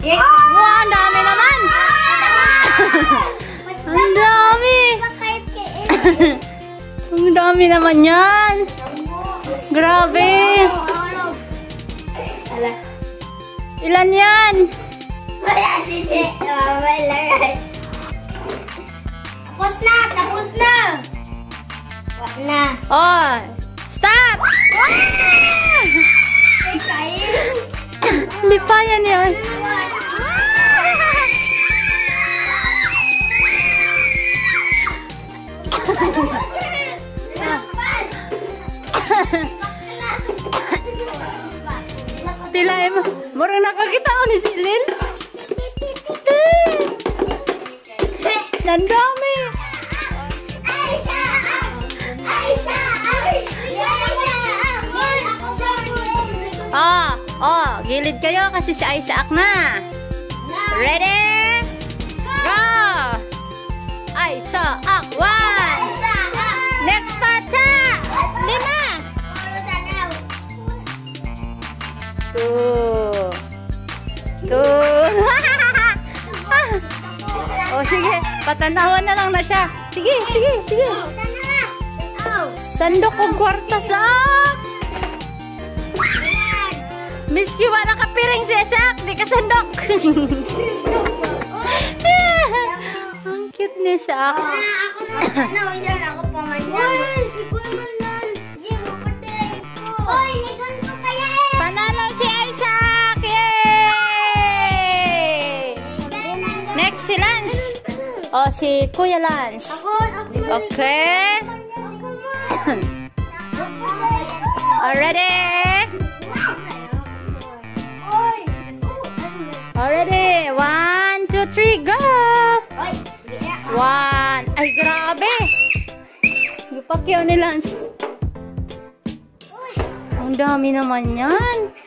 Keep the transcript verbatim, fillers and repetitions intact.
Wow, ang dami naman! Ang dami! Ang dami naman yan! Grabe! Ilan yan? Tapos na! Tapos na! Wala na! Oh! Stop! Lipayan yan! Pilain mo. Murang nakakita ko ni Silin. Nandami. Oh, oh, gilid kayo kasi si Isaac na. Ready? Go! Isaac, one. Next pata. Lima. Two. Two. Oh, sige. Patanawan na lang na siya. Sige, sige, sige. Sandok o kwarta sa... Miski wala ka piring si Isaac. Di ka sandok. Ang cute ni Isaac. Ako pa man yan. Siguro man lang. Oy, nigon ko kaya eh. Panalo si Isaac! Yay! Next si Lance. O, si Kuya Lance. Okay. Already? Already? One, two, three, go! One. Ay, grabe! Gupakyaw ni Lance. Ang dami naman yan.